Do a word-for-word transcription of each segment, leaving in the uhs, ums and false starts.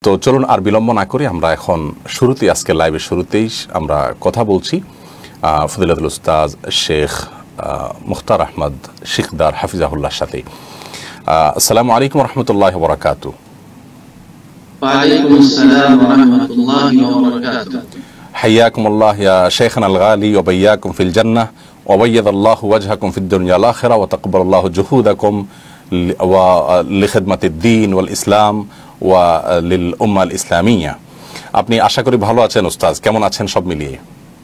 তো চলুন আর বিলম্ব না করে আমরা এখন শুরুতেই আজকে লাইভের শুরুতেই আমরা কথা বলছি ফজিলাতুল উস্তাজ শেখ মুখতার আহমদ শিকদার হাফিজাহুল্লাহর সাথে। আসসালামু আলাইকুম ওয়া রাহমাতুল্লাহি ওয়া বারাকাতুহু। ওয়া আলাইকুম আসসালাম ওয়া রাহমাতুল্লাহি ওয়া বারাকাতুহু। হাইয়াকুমুল্লাহ ইয়া শাইখানা আল গালি ওয়া বাইয়াকুম ফিল জান্নাহ ওয়া বায়্যাদাল্লাহু ওয়াজহাকুম ফিদ দুনিয়া ওয়াল আখিরাহ ওয়া তাকাব্বালাল্লাহু জুহুদাকুম ওয়া লিখিদমাতিদ দ্বীন ওয়াল ইসলাম ওয়া লিল উম্মাহ আল ইসলামিয়া। আপনি আশা করি ভালো আছেন উস্তাজ, কেমন আছেন সব মিলিয়ে?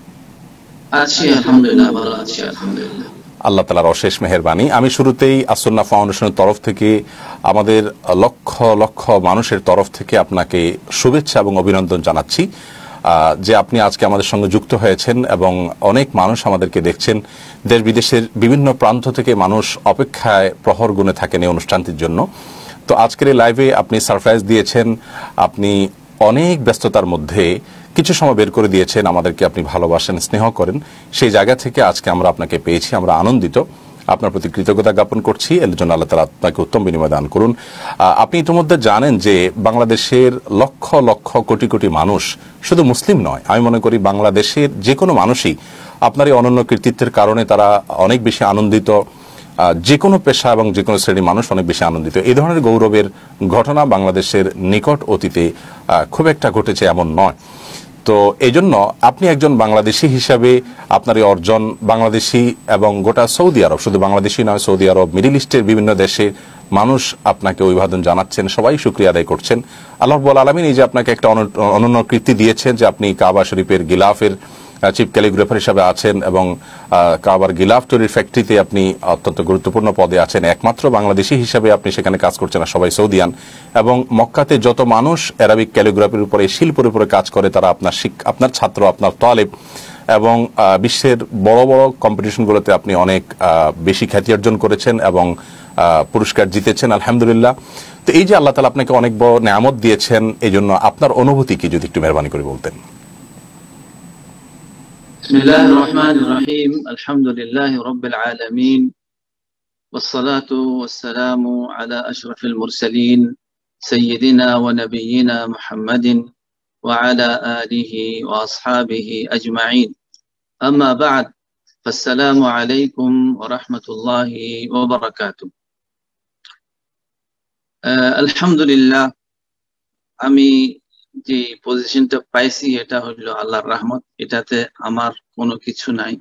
আছি আলহামদুলিল্লাহ, ভালো আছি আলহামদুলিল্লাহ। আল্লাহ তাআলার অশেষ মেহেরবানি। আমি শুরুতেই আসুন্নাহ ফাউন্ডেশনের তরফ থেকে আমাদের লক্ষ লক্ষ মানুষের তরফ থেকে আপনাকে শুভেচ্ছা এবং অভিনন্দন জানাচ্ছি যে আপনি আজকে আমাদের সঙ্গে যুক্ত হয়েছেন এবং অনেক মানুষ আমাদেরকে দেখছেন। দেশ বিদেশের বিভিন্ন প্রান্ত থেকে মানুষ অপেক্ষায় প্রহর গুনে থাকেন এই অনুষ্ঠানটির জন্য। তো আজকের এই লাইভে আপনি সারপ্রাইজ দিয়েছেন, আপনি অনেক ব্যস্ততার মধ্যে কিছু সময় বের করে দিয়েছেন, আমাদেরকে আপনি ভালোবাসেন, স্নেহ করেন। সেই জায়গা থেকে আজকে আমরা আপনাকে পেয়েছি, আমরা আনন্দিত, আপনার প্রতি কৃতজ্ঞতা জ্ঞাপন করছি। এর জন্য আল্লাহ তাআলা আপনাকে উত্তম বিনিময় দান করুন। আপনি ইতিমধ্যে জানেন যে বাংলাদেশের লক্ষ লক্ষ কোটি কোটি মানুষ শুধু মুসলিম নয়, আমি মনে করি বাংলাদেশের যে কোনো মানুষই আপনার এই অনন্য কৃতিত্বের কারণে তারা অনেক বেশি আনন্দিত। যে কোনো পেশা এবং যে কোনো শ্রেণীর মানুষ অনেক বেশি আনন্দিত। এই ধরনের গৌরবের ঘটনা বাংলাদেশের নিকট অতীতে খুব একটা ঘটেছে এমন নয়। তো এই জন্য আপনি একজন বাংলাদেশি হিসাবে আপনার এই অর্জন বাংলাদেশি এবং গোটা সৌদি আরব, শুধু বাংলাদেশি নয়, সৌদি আরব, মিডল ইস্টের বিভিন্ন দেশে মানুষ আপনাকে অভিবাদন জানাচ্ছেন, সবাই শুকরিয়া আদায় করছেন। আল্লাহ রাব্বুল আলামিন এই যে আপনাকে একটা অনন্য কীর্তি দিয়েছেন যে আপনি কাবা শরীফের গিলাফের চিফ ক্যালিগ্রাফার হিসাবে আছেন এবং কাবার গিলাফ তৈরির ফ্যাক্টরিতে আপনি অত্যন্ত গুরুত্বপূর্ণ পদে আছেন। একমাত্র বাংলাদেশি হিসাবে আপনি সেখানে কাজ করছেন না, সবাই সৌদিয়ান। এবং মক্কাতে যত মানুষ অ্যারাবিক ক্যালিগ্রাফির উপরে, শিল্পের উপরে কাজ করে তারা আপনার আপনার ছাত্র, আপনার তালেব। এবং বিশ্বের বড় বড় কম্পিটিশনগুলোতে আপনি অনেক বেশি খ্যাতি অর্জন করেছেন এবং পুরস্কার জিতেছেন আলহামদুলিল্লাহ। তো এই যে আল্লাহ তাআলা আপনাকে অনেক বড় নেয়ামত দিয়েছেন, এই জন্য আপনার অনুভূতি কি যদি একটু মেহরবানি করে বলতেন। بسم الله الرحمن الرحيم الحمد لله رب العالمين والصلاة والسلام على أشرف المرسلين سيدنا ونبينا محمد وعلى آله وأصحابه أجمعين أما بعد فالسلام عليكم ورحمة الله وبركاته. آه الحمد لله أمي যে পজিশনটা পাইছি এটা হলো আল্লাহর রহমত, এটাতে আমার কোনো কিছু নাই।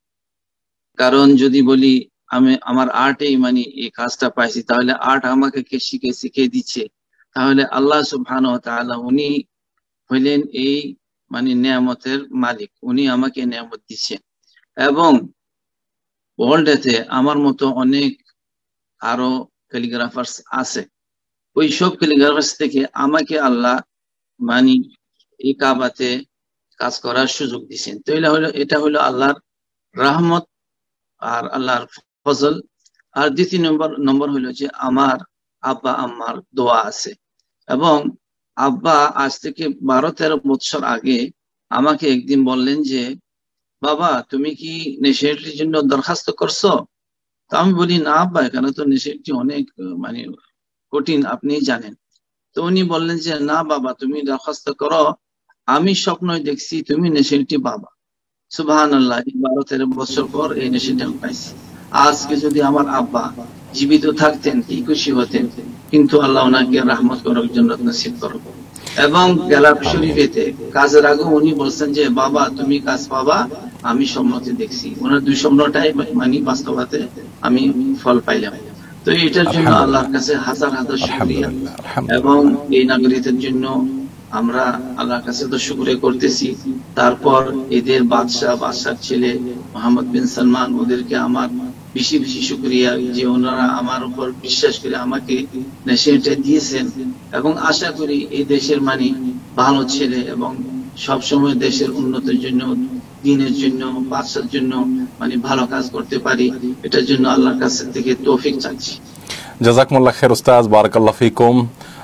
কারণ যদি বলি আমি আমার আর্টেই মানে এই কাজটা পাইছি, তাহলে আর্ট আমাকে কে শিখে শিখে দিচ্ছে, তাহলে আল্লাহ সুবহানাহু ওয়া তাআলা উনি হইলেন এই মানে নিয়ামতের মালিক, উনি আমাকে নিয়ামত দিচ্ছেন। এবং ওয়ার্ল্ডেতে আমার মতো অনেক আরো ক্যালিগ্রাফার্স আছে, ওই সব ক্যালিগ্রাফার্স থেকে আমাকে আল্লাহ মানে এই কাবাতে কাজ করার সুযোগ দিচ্ছেন। তো এটা হলো এটা হলো আল্লাহর রহমত আর আল্লাহর ফজল। আর দ্বিতীয় নম্বর নম্বর হলো যে আমার আব্বা আম্মার দোয়া আছে। এবং আব্বা আজ থেকে বারো তেরো বছর আগে আমাকে একদিন বললেন যে বাবা তুমি কি নেশাটির জন্য দরখাস্ত করছো? তো আমি বলি না আব্বা, এখানে তো নেশাটি অনেক মানে কঠিন, আপনি জানেন। তো উনি বললেন যে না বাবা তুমি দরখাস্ত করো, আমি স্বপ্নই দেখছি তুমি নেশাটি বাবা। সুবহানাল্লাহ, বারো তেরো বছর পর এই নেশাটি আমি পাইছি। আজকে যদি আমার আব্বা জীবিত থাকতেন কি খুশি হতেন, কিন্তু আল্লাহ ওনাকে রহমত করার জন্য নসিব করো। এবং গেলাফ শরীফেতে কাজের আগে উনি বলছেন যে বাবা তুমি কাজ পাবা, আমি সম্মতি দেখছি। ওনার দুই স্বপ্নটাই মানে বাস্তবতে আমি ফল পাইলাম। তো এটার জন্য আল্লাহর কাছে হাজার হাজার শুকরিয়া। এবং এই নাগরিকদের জন্য আমরা আল্লাহর কাছে তো শুকরিয়া করতেছি। তারপর এদের বাদশাহ বাদশার ছেলে মোহাম্মদ বিন সালমান, ওদেরকে আমার বেশি বেশি শুকরিয়া যে ওনারা আমার উপর বিশ্বাস করে আমাকে নেশাটা দিয়েছেন। এবং আশা করি এই দেশের মানে ভালো ছেলে এবং সবসময় দেশের উন্নতির জন্য, দিনের জন্য, বাদশার জন্য মানে ভালো কাজ করতে পারি। এটার জন্য আল্লাহর কাছ থেকে তৌফিক চাচ্ছি। জাযাকুমুল্লাহ খাইর উস্তাজ, বারাকাল্লাহু ফিকুম।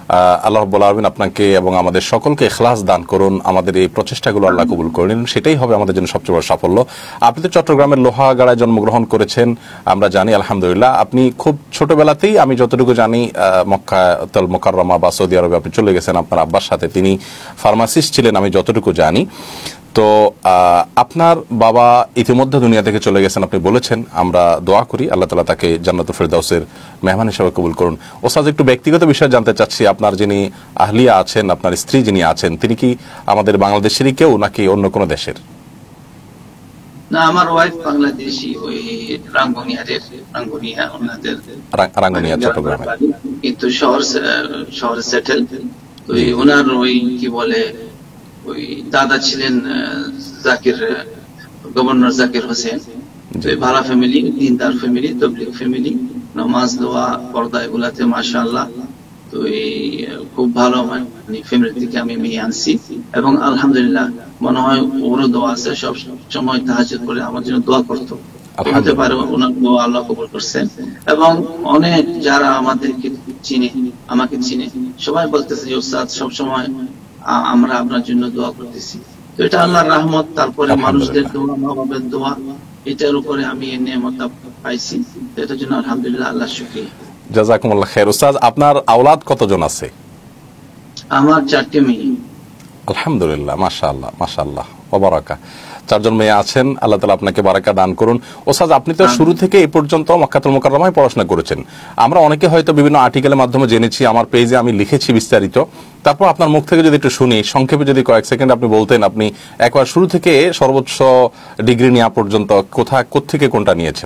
আল্লাহ রাব্বুল আলামিন আপনাকে এবং আমাদের সকলকে ইখলাস দান করুন, আমাদের এই প্রচেষ্টাগুলো আল্লাহ কবুল করে নিন, সেটাই হবে আমাদের জন্য সবচেয়ে বড় সাফল্য। আপনি তো চট্টগ্রামের লোহাগাড়ায় জন্মগ্রহণ করেছেন, আমরা জানি আলহামদুলিল্লাহ। আপনি খুব ছোটবেলাতেই, আমি যতটুকু জানি, মক্কা তল মুকাররমা বা সৌদি আরবে আপনি চলে গেছেন আপনার আব্বার সাথে, তিনি ফার্মাসিস্ট ছিলেন আমি যতটুকু জানি। তো আপনার বাবা ইতিমধ্যে দুনিয়া থেকে চলে গেছেন আপনি বলেছেন, আমরা দোয়া করি আল্লাহ তাআলা তাকে জান্নাতুল ফেরদাউসের মেহমান হিসেবে কবুল করুন। ওস্তাদ, একটু ব্যক্তিগত বিষয় জানতে চাচ্ছি, আপনার যিনি আহলিয়া আছেন, আপনার স্ত্রী যিনি আছেন, তিনি কি আমাদের বাংলাদেশেরই কেউ নাকি অন্য কোনো দেশের? না, আমার ওয়াইফ বাংলাদেশি, ওই রাঙ্গুনিয়ারের, রাঙ্গুনিয়া ওনাদের, রাঙ্গুনিয়া চট্টগ্রামে, কিন্তু শহর শহরে সেটেল। ওই ওনার ওই কি বলে ওই দাদা ছিলেন জাকির, গভর্নর জাকির হোসেন। ভালো ফ্যামিলি, দিনদার ফ্যামিলি, তবলিগ ফ্যামিলি, নামাজ দোয়া পর্দা এগুলাতে মাশাআল্লাহ। তো এই খুব ভালো মানে ফ্যামিলি থেকে আমি মেয়ে আনছি, এবং আলহামদুলিল্লাহ মনে হয় ওরও দোয়া আছে, সব সময় তাহাজ্জুদ করে আমার জন্য দোয়া করতো। হতে পারে ওনার দোয়া আল্লাহ কবুল করছেন। এবং অনেক যারা আমাদেরকে চিনে, আমাকে চিনে, সবাই বলতেছে যে উস্তাদ সবসময় আমরা আপনার জন্য দোয়া করতেছি। তো এটা আল্লাহর রহমত, তারপরে মানুষদের দোয়া, মা বাবার দোয়া, এটার উপরে আমি এই নেয়ামতটা পাইছি। এটার জন্য আলহামদুলিল্লাহ, আল্লাহর শুকরিয়া। জাযাকুমুল্লাহ খাইর। উস্তাদ, আপনার আওলাদ কতজন আছে? আমার চারটি মেয়ে। আলহামদুলিল্লাহ, মাশাআল্লাহ মাশাআল্লাহ ওয়া বারাকা। চারজন মেয়ে আছেন, আল্লাহ তাআলা আপনাকে বারাকা দান করুন। ওস্তাদ, আপনি তো শুরু থেকে এই পর্যন্ত মক্কাতুল মুকাররমায় পড়াশোনা করেছেন। আমরা অনেকে হয়তো বিভিন্ন আর্টিকেলের মাধ্যমে জেনেছি, আমার পেজে আমি লিখেছি বিস্তারিত। তারপর আপনার মুখ থেকে যদি একটু শুনি, সংক্ষেপে যদি কয়েক সেকেন্ড আপনি বলতেন, আপনি একবার শুরু থেকে সর্বোচ্চ ডিগ্রি নেওয়া পর্যন্ত কোথায়, কোত্থেকে কোনটা নিয়েছেন?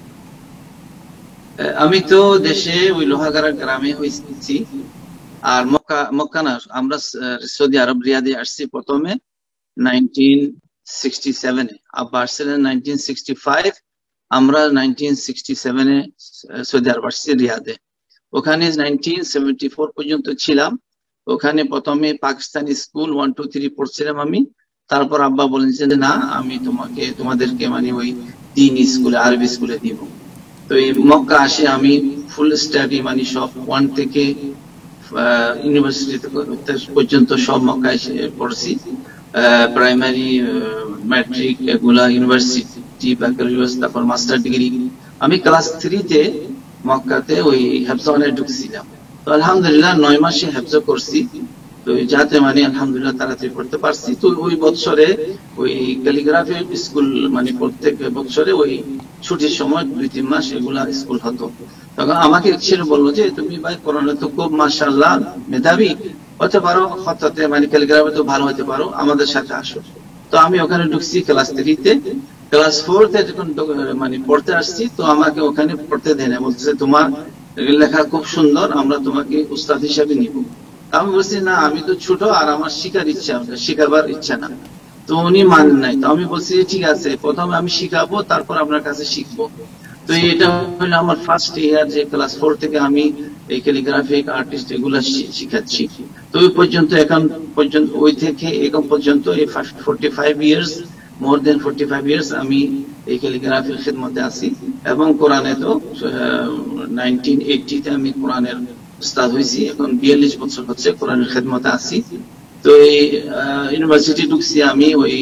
আমি তো দেশে ওই লোহাগাড়া গ্রামে হয়েছি, আর মক্কা মক্কা না, আমরা সৌদি আরব রিয়াদে আসছি প্রথমে নাইনটিন সিক্সটি সেভেনে, আব্বা আসছিলেন নাইনটিন সিক্সটি ফাইভ, আমরা নাইনটিন সিক্সটি সেভেনে সৌদি আরব আসছি রিয়াদে। ওখানে নাইনটিন সেভেন্টি ফোর পর্যন্ত ছিলাম। ওখানে প্রথমে Pakistani school one two three পড়ছিলাম আমি। তারপর আব্বা বলেছেন না, আমি তোমাকে তোমাদেরকে মানে ওই দিন স্কুলে, আরবি স্কুলে দিব। তো এই মক্কা আসে আমি ফুল স্টাডি মানে সব ওয়ান থেকে ইউনিভার্সিটি পর্যন্ত সব মক্কায় পড়ছি। প্রাইমারি, ম্যাট্রিক, এগুলা, ইউনিভার্সিটি, ব্যাকালরিয়াস, তারপর মাস্টার ডিগ্রি। আমি ক্লাস থ্রিতে মক্কাতে ওই হেফজনে ঢুকছিলাম। তো আলহামদুলিল্লাহ নয় মাসে হেফজ করছি, তো যাতে মানে আলহামদুলিল্লাহ তাড়াতাড়ি পড়তে পারছি। তো ওই বছরে ওই ক্যালিগ্রাফি স্কুল মানে প্রত্যেক বছরে ওই ছুটির সময় দুই তিন মাস এগুলা স্কুল হতো। তখন আমাকে ছেলে বললো যে তুমি ভাই কোরআনে তো খুব মাশাআল্লাহ মেধাবী হতে পারো, হতে মানে ক্যালিগ্রাফি তো ভালো হতে পারো, আমাদের সাথে আসো। তো আমি ওখানে ঢুকছি ক্লাস থ্রিতে। ক্লাস ফোরতে যখন মানে পড়তে আসছি, তো আমাকে ওখানে পড়তে দেয় না, বলতেছে তোমার লেখা খুব সুন্দর, আমরা তোমাকে উস্তাদ হিসাবে নিব। আমি বলছি না, আমি তো ছোট আর আমার শিখার ইচ্ছা, শিখাবার ইচ্ছা না। তো উনি মানেন নাই। তো আমি বলছি ঠিক আছে, প্রথমে আমি শিখাবো, তারপর আপনার কাছে শিখবো। তো এটা হলো আমার ফার্স্ট ইয়ার, যে ক্লাস ফোর থেকে আমি এই ক্যালিগ্রাফিক আর্টিস্ট এগুলা শিখাচ্ছি। তো ওই পর্যন্ত, এখন পর্যন্ত, ওই থেকে এখন পর্যন্ত এই forty five years, more than forty five years আমি এই ক্যালিগ্রাফির খিদমতে আছি। এবং কোরআনে তো নাইনটিন এইটিতে আমি কোরআনের উস্তাদ হয়েছি, এখন বিয়াল্লিশ বছর হচ্ছে কোরআনের খিদমতে আছি। তো এই ইউনিভার্সিটি ঢুকছি আমি ওই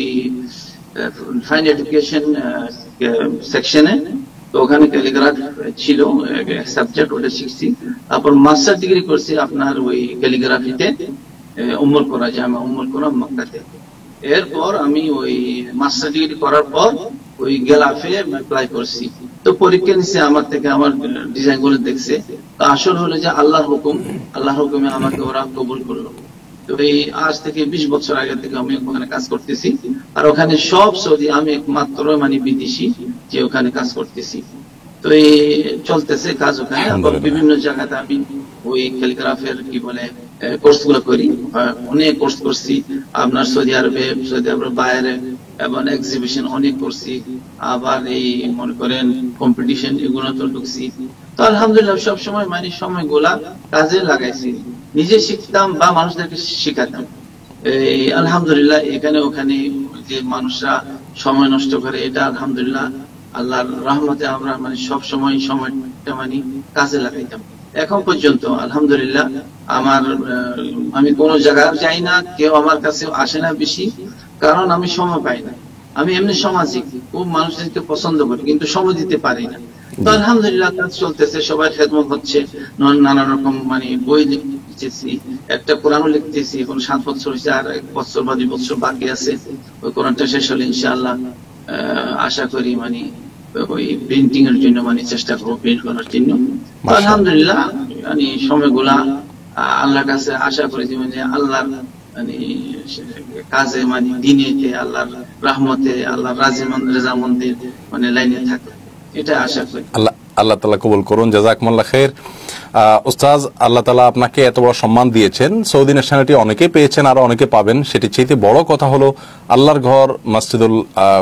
ফাইন এডুকেশন সেকশনে। তো ওখানে ক্যালিগ্রাফ ছিল সাবজেক্ট, ওটা শিখছি। তারপর মাস্টার ডিগ্রি করছি আপনার ওই ক্যালিগ্রাফিতে, উম্মুল কোরা, জামা উম্মুল কোরা মক্কাতে। এরপর আমি ওই মাস্টার ডিগ্রি করার পর ওই গেলাফে অ্যাপ্লাই করছি। তো পরীক্ষা নিচ্ছে আমার থেকে, আমার ডিজাইন গুলো দেখছে। তো আসল হলো যে আল্লাহর হুকুম, আল্লাহর হুকুমে আমাকে ওরা কবুল করলো। তো এই আজ থেকে বিশ বছর আগে থেকে আমি ওখানে কাজ করতেছি। আর ওখানে সব সৌদি, আমি একমাত্র মানে বিদেশি যে ওখানে কাজ করতেছি। তো এই চলতেছে কাজ ওখানে। বিভিন্ন জায়গাতে আমি ওই ক্যালিগ্রাফের কি বলে কোর্স গুলো করি, অনেক কোর্স করছি আপনার সৌদি আরবে, সৌদি আরবের বাইরে, এবং এক্সিবিশন অনেক করছি। আবার এই মনে করেন কম্পিটিশন, এগুলো তো ঢুকছি। তো আলহামদুলিল্লাহ সব সময় মানে সময়গুলা কাজে লাগাইছি, নিজে শিখতাম বা মানুষদেরকে শিখাতাম। এই আলহামদুলিল্লাহ এখানে ওখানে যে মানুষরা সময় নষ্ট করে, এটা আলহামদুলিল্লাহ আল্লাহর রহমতে আমরা মানে সব সময় সময়টা মানে কাজে লাগাইতাম। এখন পর্যন্ত আলহামদুলিল্লাহ আমার আমি কোনো জায়গায় যাই না, কেউ আমার কাছে আসে না বেশি, কারণ আমি সময় পাই না। আমি এমনি সামাজিক, খুব মানুষদেরকে পছন্দ করি, কিন্তু সময় দিতে পারি না। তো আলহামদুলিল্লাহ কাজ চলতেছে, সবাই খেদমত হচ্ছে, নানা রকম মানে বই লিখতেছি, একটা কোরআনও লিখতেছি, এখন সাত বছর হয়েছে, আর এক বছর বা দুই বছর বাকি আছে, ওই কোরআনটা শেষ হলে ইনশাআল্লাহ আশা করি মানে ওই প্রিন্টিং এর জন্য মানে চেষ্টা করবো, প্রিন্ট করার জন্য। আলহামদুলিল্লাহ মানে সময়গুলা আল্লাহর কাছে আশা করি যে মানে আল্লাহর মানে কাজে মানে দিনেতে আল্লাহর রহমতে আল্লাহর রাজামন্দির মানে লাইনে থাকে, এটা আশা করি। আল্লাহ আল্লাহ তাআলা কবুল করুন, জাযাকুমুল্লাহ খাইর। উস্তাজ, আল্লাহ তাআলা আপনাকে এত বড় সম্মান দিয়েছেন, সৌদি ন্যাশনালিটি অনেকেই পেয়েছেন, আরো অনেকে পাবেন। সেটি চাইতে বড় কথা হলো আল্লাহর ঘর মসজিদুল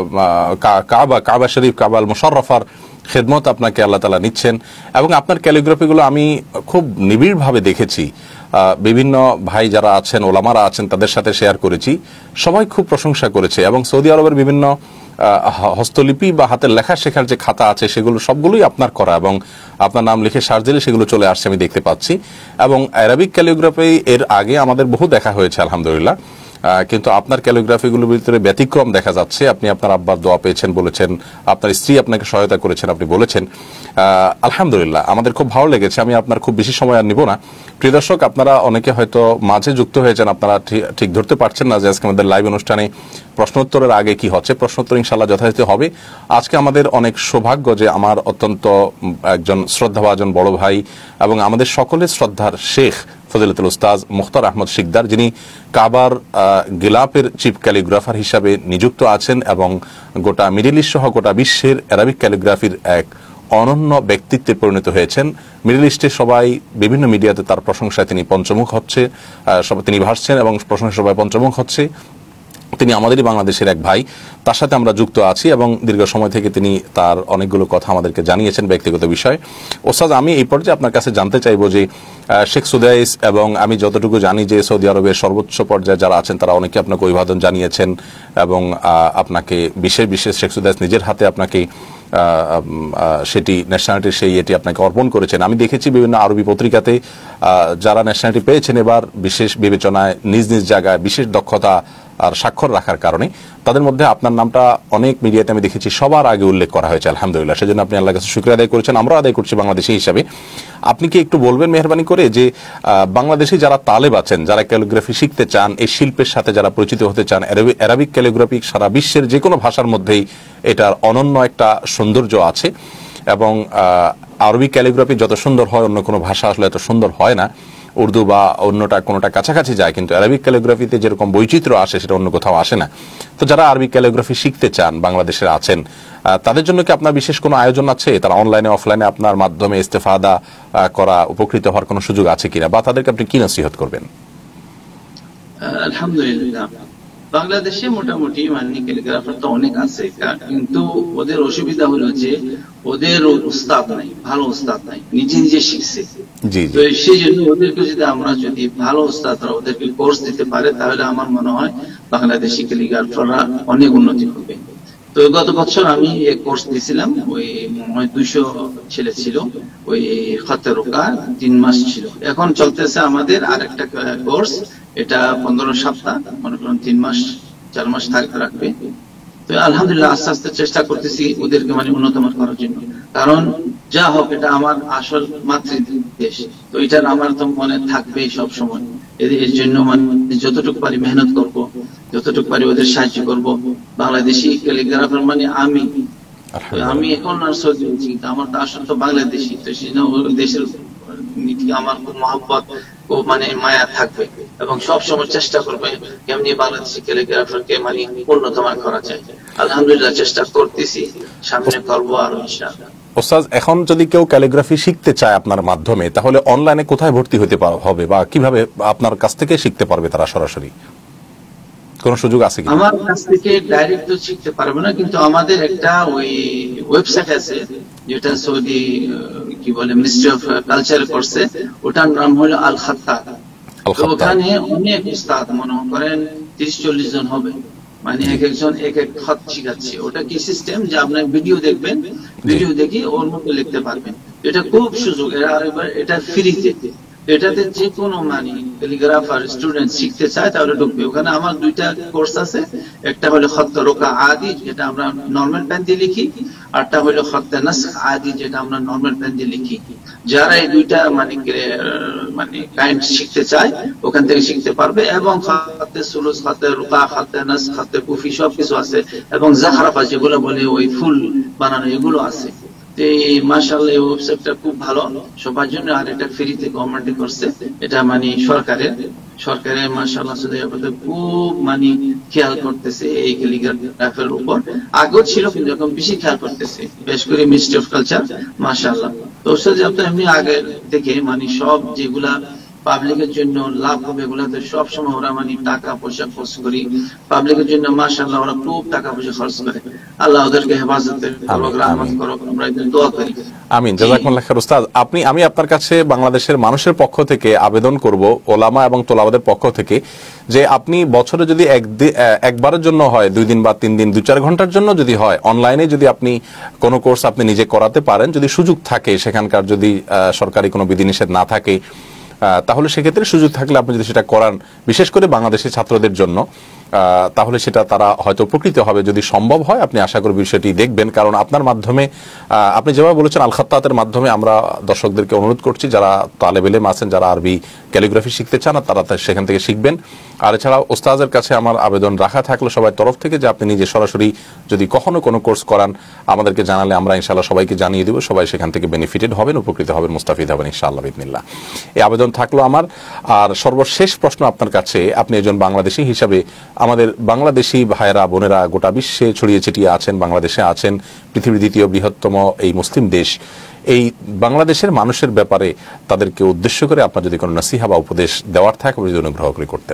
কাবা, কাবা শরীফ, কাবাল মুশাররফার খেদমত আপনাকে আল্লাহ তাআলা নিচ্ছেন, এবং আপনার ক্যালিগ্রাফিগুলো আমি খুব নিবিড়ভাবে দেখেছি। বিভিন্ন ভাই যারা আছেন, ওলামারা আছেন, তাদের সাথে শেয়ার করেছি, সবাই খুব প্রশংসা করেছে। এবং সৌদি আরবের বিভিন্ন হস্তলিপি বা হাতের লেখা শেখার যে খাতা আছে, সেগুলো সবগুলোই আপনার করা, এবং আপনার নাম লিখে সার্চ দিলে সেগুলো চলে আসছে, আমি দেখতে পাচ্ছি। এবং অ্যারাবিক ক্যালিগ্রাফি এর আগে আমাদের বহু দেখা হয়েছে আলহামদুলিল্লাহ, কিন্তু আপনার ক্যালিগ্রাফিগুলোর ভিতরে ব্যতিক্রম দেখা যাচ্ছে। আপনি আপনার আব্বার দোয়া পেয়েছেন বলেছেন, আপনার স্ত্রী আপনাকে সহায়তা করেছেন আপনি বলেছেন, আলহামদুলিল্লাহ আমাদের খুব ভালো লেগেছে। আমি আপনার খুব বেশি সময় আর নিব না। প্রিয় দর্শক, আপনারা অনেকে হয়তো মাঝে যুক্ত হয়েছেন, আপনারা ঠিক ধরতে পারছেন না যে আজকে আমাদের লাইভ অনুষ্ঠানে প্রশ্নোত্তরের আগে কি হচ্ছে। প্রশ্নোত্তর ইনশাআল্লাহ যথাযথ হবে। আজকে আমাদের অনেক সৌভাগ্য যে আমার অত্যন্ত একজন শ্রদ্ধাভাজন বড় ভাই এবং আমাদের সকলের শ্রদ্ধার শেখ ফজিলতুল উস্তাজ মুখতার আহমদ শিকদার, যিনি কাবার গিলাফের চিফ ক্যালিগ্রাফার হিসাবে নিযুক্ত আছেন এবং গোটা মিডল ইস্ট সহ গোটা বিশ্বের অ্যারাবিক ক্যালিগ্রাফির এক অনন্য ব্যক্তিত্বে পরিণত হয়েছেন। মিডল ইস্টে সবাই বিভিন্ন মিডিয়াতে তার প্রশংসায় তিনি পঞ্চমুখ হচ্ছে, তিনি ভাসছেন এবং প্রশংসা সবাই পঞ্চমুখ হচ্ছে। তিনি আমাদেরই বাংলাদেশের এক ভাই, তার সাথে আমরা যুক্ত আছি এবং দীর্ঘ সময় থেকে তিনি তার অনেকগুলো কথা আমাদেরকে জানিয়েছেন ব্যক্তিগত বিষয়। ওস্তাদ, আমি এই পর্যায়ে আপনার কাছে জানতে চাইব যে শেখ সুদাইস, এবং আমি যতটুকু জানি যে সৌদি আরবের সর্বোচ্চ পর্যায়ে যারা আছেন তারা অনেকে আপনাকে অভিবাদন জানিয়েছেন এবং আপনাকে বিশেষ বিশেষ শেখ সুদাইস নিজের হাতে আপনাকে সেটি ন্যাশনালিটির সেই এটি আপনাকে অর্পণ করেছেন। আমি দেখেছি বিভিন্ন আরবি পত্রিকাতে যারা ন্যাশনালিটি পেয়েছেন এবার বিশেষ বিবেচনায় নিজ নিজ জায়গায় বিশেষ দক্ষতা আর স্বাক্ষর রাখার কারণে তাদের মধ্যে আপনার নামটা অনেক মিডিয়াতে আমি দেখেছি সবার আগে উল্লেখ করা হয়েছে আলহামদুলিল্লাহ। সেজন্য আপনি আল্লাহর কাছে শুকরিয়া আদায় করেছেন, আমরাও আদায় করছি বাংলাদেশি হিসাবে। আপনি কি একটু বলবেন মেহরবানি করে যে বাংলাদেশি যারা তালেব আছেন, যারা ক্যালিগ্রাফি শিখতে চান, এই শিল্পের সাথে যারা পরিচিত হতে চান, অ্যারাবিক ক্যালিগ্রাফি সারা বিশ্বের যে কোনো ভাষার মধ্যেই এটার অনন্য একটা সৌন্দর্য আছে এবং আরবি ক্যালিগ্রাফি যত সুন্দর হয় অন্য কোনো ভাষা আসলে এত সুন্দর হয় না। উর্দু বা অন্যটা কোনোটা কাছাকাছি যায়, কিন্তু অ্যারাবিক ক্যালিগ্রাফিতে যেরকম বৈচিত্র্য আসে সেটা অন্য কোথাও আসে না। তো যারা আরবি ক্যালিগ্রাফি শিখতে চান বাংলাদেশের আছেন, তাদের জন্য কি আপনার বিশেষ কোনো আয়োজন আছে? তারা অনলাইনে অফলাইনে আপনার মাধ্যমে ইস্তেফাদা করা, উপকৃত হওয়ার কোনো সুযোগ আছে কিনা, বা তাদেরকে আপনি কি নসিহত করবেন? আলহামদুলিল্লাহ, বাংলাদেশে মোটামুটি মানে ক্যালিগ্রাফার তো অনেক আছে, কিন্তু ওদের অসুবিধা হলো যে ওদের উস্তাদ নাই, ভালো উস্তাদ নাই, নিজে নিজে শিখছে। তো সেই জন্য ওদেরকে যদি আমরা যদি ভালো উস্তাদরা ওদেরকে কোর্স দিতে পারে তাহলে আমার মনে হয় বাংলাদেশি ক্যালিগ্রাফাররা অনেক উন্নতি হবে। তো গত বছর আমি এক কোর্স দিয়েছিলাম, ওই দুইশো ছেলে ছিল, ওই খতে রোকা তিন মাস ছিল। এখন চলতেছে আমাদের আরেকটা কোর্স, এটা পনেরো সপ্তাহ, মনে করুন তিন মাস চার মাস থাকতে রাখবে। তো আলহামদুলিল্লাহ আস্তে আস্তে চেষ্টা করতেছি ওদেরকে মানে উন্নতমান করার জন্য, কারণ যা হোক এটা আমার আসল মাতৃদেশ, তো এটার আমার তো মনে থাকবেই সব সময়। এর জন্য মানে যতটুকু পারি মেহনত করব, যতটুকু পারি ওদের সাহায্য করব। বাংলাদেশি ক্যালিগ্রাফার মানে আমি আমি এখন আর সৌদি হয়েছি, কিন্তু আমার তো আসল তো বাংলাদেশি, তো সেই দেশের আমার খুব মহব্বত ও মানে মায়া থাকবে এবং সব সময় চেষ্টা করবে কেমনি বাংলাদেশি ক্যালিগ্রাফারকে মানে উন্নতমান করা যায়। আলহামদুলিল্লাহ চেষ্টা করতেছি, সামনে করবো আরো ইনশাআল্লাহ। ওস্তাদ, এখন যদি কেউ ক্যালিগ্রাফি শিখতে চায় আপনার মাধ্যমে, তাহলে অনলাইনে কোথায় ভর্তি হতে হবে বা কিভাবে আপনার কাছ থেকে শিখতে পারবে তারা? সরাসরি কোন সুযোগ আছে কি? আমার কাছ থেকে ডাইরেক্ট তো শিখতে পারবে না, কিন্তু আমাদের একটা ওই ওয়েবসাইট আছে যেটা সৌদি কি বলে মিনিস্ট্রি অফ কালচার করছে, ওটার নাম হলো আল খাত্তাত। ওখানে অনেক উস্তাদ, মনে করেন তিরিশ চল্লিশ জন হবে, মানে এক একজন এক এক খত শিখাচ্ছে। ওটা কি সিস্টেম যে আপনার ভিডিও দেখবেন, ভিডিও দেখে ওর মধ্যে লিখতে পারবেন। এটা খুব সুযোগ, এটা ফ্রিতে, এটাতে যে কোনো মানে ক্যালিগ্রাফার স্টুডেন্ট শিখতে চায় তাহলে ঢুকবে। ওখানে আমার দুইটা কোর্স আছে, একটা হলো খত্ত রোকা আদি যেটা আমরা নর্মাল পেন দিয়ে লিখি, আরটা হলো খত্তে নাসখ আদি যেটা আমরা নর্মাল পেন দিয়ে লিখি। যারা এই দুইটা মানে মানে কাইন্ড শিখতে চায় ওখান থেকে শিখতে পারবে, এবং খত্তে সুলুস, খত্তে রোকা, খত্তে নাসখ, খত্তে কুফি সবকিছু আছে, এবং জাহরাফা যেগুলো বলে ওই ফুল বানানো এগুলো আছে। মাশাআল্লাহ এই ওয়েবসাইটটা খুব ভালো সবার জন্য, আর এটা ফ্রিতে গভর্নমেন্ট করছে, এটা মানে সরকারের সরকারের মাশাআল্লাহ খুব মানে খেয়াল করতেছে এই ক্যালিগ্রাফের উপর। আগেও ছিল কিন্তু এখন বেশি খেয়াল করতেছে, বিশেষ করে মিনিস্ট্রি অফ কালচার মাশাআল্লাহ। তো ওটা এমনি আগে থেকে মানে সব যেগুলা পাবলিকের জন্য লাভ হবে এগুলাতে সব সময় ওরা মানে টাকা পয়সা খরচ করি পাবলিকের জন্য। মাশাআল্লাহ ওরা খুব টাকা পয়সা খরচ করে, আল্লাহ ওদেরকে হেফাজত করুক, রহমত করুক, আমরা দোয়া করি। আমিন, জাযাকুমুল্লাহ খাইর। উস্তাদ, আপনি আমি আপনার কাছে বাংলাদেশের মানুষের পক্ষ থেকে আবেদন করব, ওলামা এবং তোলাবাদের পক্ষ থেকে, যে আপনি বছরে যদি একবারের জন্য হয়, দুই দিন বা তিন দিন, দু চার ঘন্টার জন্য যদি হয়, অনলাইনে যদি আপনি কোনো কোর্স আপনি নিজে করাতে পারেন, যদি সুযোগ থাকে, সেখানকার যদি সরকারি কোনো বিধিনিষেধ না থাকে, তাহলে সেক্ষেত্রে সুযোগ থাকলে আপনি যদি সেটা করান, বিশেষ করে বাংলাদেশের ছাত্রদের জন্য, তাহলে সেটা তারা হয়তো উপকৃত হবে। যদি সম্ভব হয় আপনি আশা করি বিষয়টি দেখবেন, কারণ আপনার মাধ্যমে, আপনি যেভাবে বলেছেন আল খাত্তাতের মাধ্যমে, আমরা দর্শকদেরকে অনুরোধ করছি যারা তালেব ইলম আছেন, যারা আরবি ক্যালিগ্রাফি শিখতে চান, তারা সেখান থেকে শিখবেন। আর এছাড়াও ওস্তাদের কাছে আমার আবেদন রাখা থাকলো সবার তরফ থেকে যে আপনি নিজে সরাসরি যদি কখনো কোনো কোর্স করান আমাদেরকে জানালে আমরা ইনশাআল্লাহ সবাইকে জানিয়ে দেবো, সবাই সেখান থেকে বেনিফিটেড হবেন, উপকৃত হবেন, মুস্তাফিদ হবেন ইনশাআল্লাহ বিইذনিল্লাহ। এই আবেদন থাকলো আমার। আর সর্বশেষ প্রশ্ন আপনার কাছে, আপনি একজন বাংলাদেশি হিসাবে, আমাদের বাংলাদেশি ভাইয়েরা বোনেরা গোটা বিশ্বে ছড়িয়ে ছিটিয়ে আছেন, বাংলাদেশে আছেন, পৃথিবীর দ্বিতীয় বৃহত্তম এই মুসলিম দেশ, এই বাংলাদেশের মানুষের ব্যাপারে তাদেরকে উদ্দেশ্য করে আপনার যদি কোনো নসিহা বা উপদেশ দেওয়ার থাকে যদি অনুগ্রহ করে করতেন।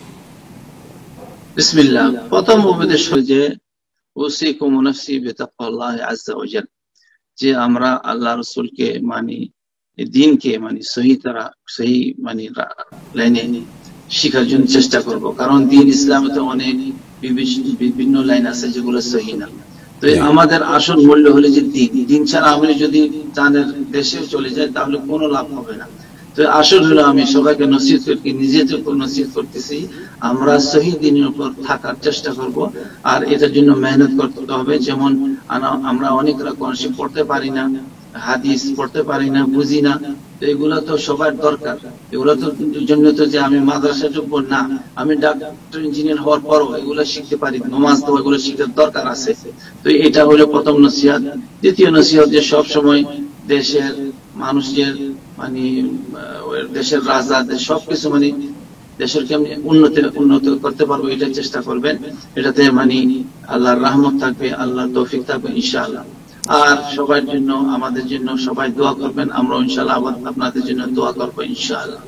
বিসমিল্লাহ। প্রথম উপদেশ হল যে উসিকুম নাফসি বিতাকওয়াল্লাহি আযজা ওয়া জাল, যে আমরা আল্লাহ রাসূলকে মানি, দ্বীনকে মানি, সহি তারা সহি মানি লাইনে শিখার জন্য চেষ্টা করব, কারণ দ্বীন ইসলামে তো অনেক বিভিন্ন লাইন আছে যেগুলো সহি না। তো আমাদের আসল মূল্য হলো যে দ্বীন। দ্বীন ছাড়া আমি যদি জানের দেশেও চলে যাই তাহলে কোনো লাভ হবে না। তো আসল হলো আমি সবাইকে নসিহত করি, নিজেদের উপর নসিহত করতেছি, আমরা সহি দ্বীনের উপর থাকার চেষ্টা করব, আর এটার জন্য মেহনত করতে হবে। যেমন আমরা অনেকরা কোরআন শরীফ পড়তে পারি না, হাদিস পড়তে পারি না, বুঝি না, তো এগুলো তো সবার দরকার। এগুলো তো জন্য তো যে আমি মাদ্রাসা যোগ্য না, আমি ডাক্তার ইঞ্জিনিয়ার হওয়ার পরও এগুলো শিখতে পারি, নামাজ তো এগুলো শিখার দরকার আছে। তো এটা হলো প্রথম নসিহত। দ্বিতীয় নসিহত যে সব সময় দেশের মানুষের মানে দেশের রাজা সবকিছু মানে দেশের কেমনি উন্নতি উন্নত করতে পারবো এটা চেষ্টা করবেন, এটাতে মানে আল্লাহর রহমত থাকবে, আল্লাহর তৌফিক থাকবে ইনশাআল্লাহ। আর সবার জন্য, আমাদের জন্য সবাই দোয়া করবেন, আমরা ইনশাআল্লাহ আপনাদের জন্য দোয়া করবো ইনশাআল্লাহ।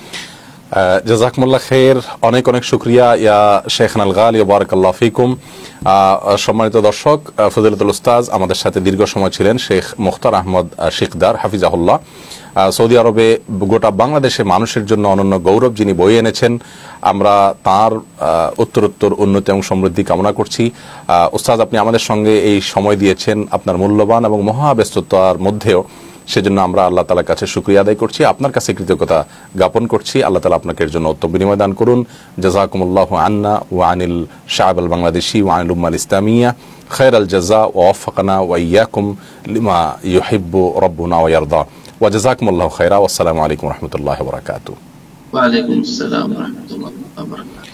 জাযাকুমুল্লাহ খাইর, অনেক অনেক শুকরিয়া ইয়া শেখনা আল গালি, বারাকাল্লাহু ফিকুম। সম্মানিত দর্শক, ফজিলতুল উস্তাজ আমাদের সাথে দীর্ঘ সময় ছিলেন শেখ মুখতার আহমদ শিকদার হাফিজাহুল্লাহ। সৌদি আরবে গোটা বাংলাদেশের মানুষের জন্য অনন্য গৌরব যিনি বয়ে এনেছেন, আমরা তার উত্তরোত্তর উন্নতি এবং সমৃদ্ধি কামনা করছি। উস্তাজ, আপনি আমাদের সঙ্গে এই সময় দিয়েছেন আপনার মূল্যবান এবং মহাব্যস্ততার মধ্যেও, সেজন্য আমরা আল্লাহ তাআলার কাছে শুকরিয়া আদায় করছি, আপনার কাছে কৃতজ্ঞতা জ্ঞাপন করছি। আল্লাহ তাআলা আপনাকে এর জন্য উত্তম বিনিময় দান করুন। জাযাকুমুল্লাহু আন্না ওয়া আনিল শা'ব আল বাংলাদেশি ওয়া আনিল উম্মাহ আল ইসলামিয়া খায়রাল জাযা ওয়া ওয়াফাকানা ওয়া ইয়্যাকুম লিমা ইউহিব্বু রাব্বুনা ওয়া ইয়ারদা। ওয়া জাযাকুমুল্লাহু খায়রা ওয়া আসসালামু আলাইকুম ওয়া রাহমাতুল্লাহি ওয়া বারাকাতুহু। ওয়া আলাইকুম আসসালাম ওয়া রাহমাতুল্লাহি ওয়া বারাকাতুহু।